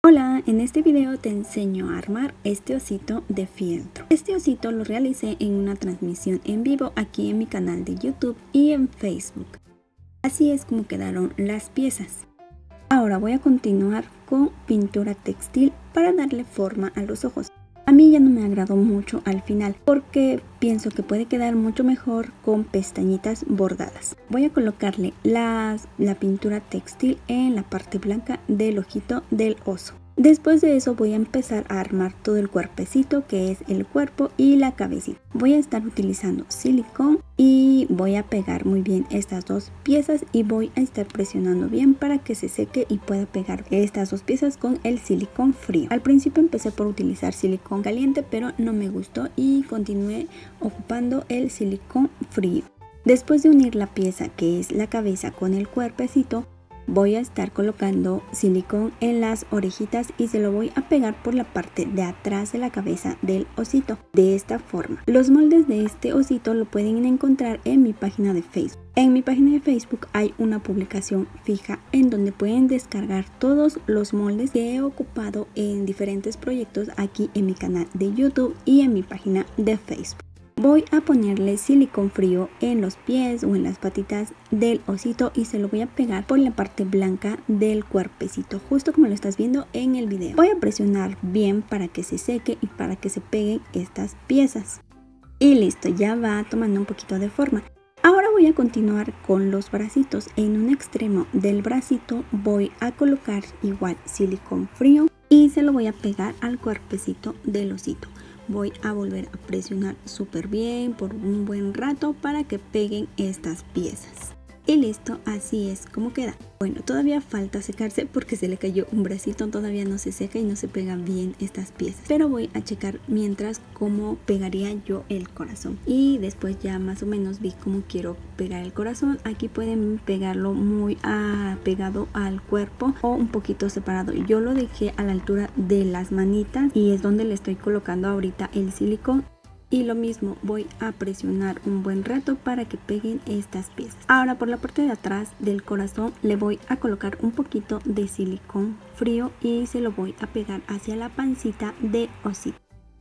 Hola, en este video te enseño a armar este osito de fieltro. Este osito lo realicé en una transmisión en vivo aquí en mi canal de YouTube y en Facebook. Así es como quedaron las piezas. Ahora voy a continuar con pintura textil para darle forma a los ojos. A mí ya no me agradó mucho al final porque pienso que puede quedar mucho mejor con pestañitas bordadas. Voy a colocarle la pintura textil en la parte blanca del ojito del oso. Después de eso voy a empezar a armar todo el cuerpecito, que es el cuerpo y la cabecita. Voy a estar utilizando silicón y voy a pegar muy bien estas dos piezas y voy a estar presionando bien para que se seque y pueda pegar estas dos piezas con el silicón frío. Al principio empecé por utilizar silicón caliente, pero no me gustó y continué ocupando el silicón frío. Después de unir la pieza que es la cabeza con el cuerpecito, voy a estar colocando silicón en las orejitas y se lo voy a pegar por la parte de atrás de la cabeza del osito, de esta forma. Los moldes de este osito lo pueden encontrar en mi página de Facebook. En mi página de Facebook hay una publicación fija en donde pueden descargar todos los moldes que he ocupado en diferentes proyectos aquí en mi canal de YouTube y en mi página de Facebook. Voy a ponerle silicón frío en los pies o en las patitas del osito y se lo voy a pegar por la parte blanca del cuerpecito, justo como lo estás viendo en el video. Voy a presionar bien para que se seque y para que se peguen estas piezas. Y listo, ya va tomando un poquito de forma. Ahora voy a continuar con los bracitos. En un extremo del bracito voy a colocar igual silicón frío y se lo voy a pegar al cuerpecito del osito. Voy a volver a presionar súper bien por un buen rato para que peguen estas piezas. Y listo, así es como queda. Bueno, todavía falta secarse porque se le cayó un bracito, todavía no se seca y no se pegan bien estas piezas. Pero voy a checar mientras cómo pegaría yo el corazón. Y después ya más o menos vi cómo quiero pegar el corazón. Aquí pueden pegarlo muy pegado al cuerpo o un poquito separado. Yo lo dejé a la altura de las manitas y es donde le estoy colocando ahorita el silicón. Y lo mismo, voy a presionar un buen rato para que peguen estas piezas. Ahora por la parte de atrás del corazón le voy a colocar un poquito de silicón frío y se lo voy a pegar hacia la pancita de osito.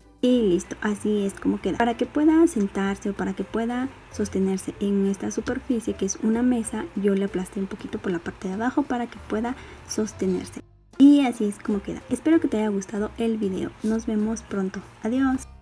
Y listo, así es como queda. Para que pueda sentarse o para que pueda sostenerse en esta superficie que es una mesa, yo le aplasté un poquito por la parte de abajo para que pueda sostenerse. Y así es como queda. Espero que te haya gustado el video. Nos vemos pronto. Adiós.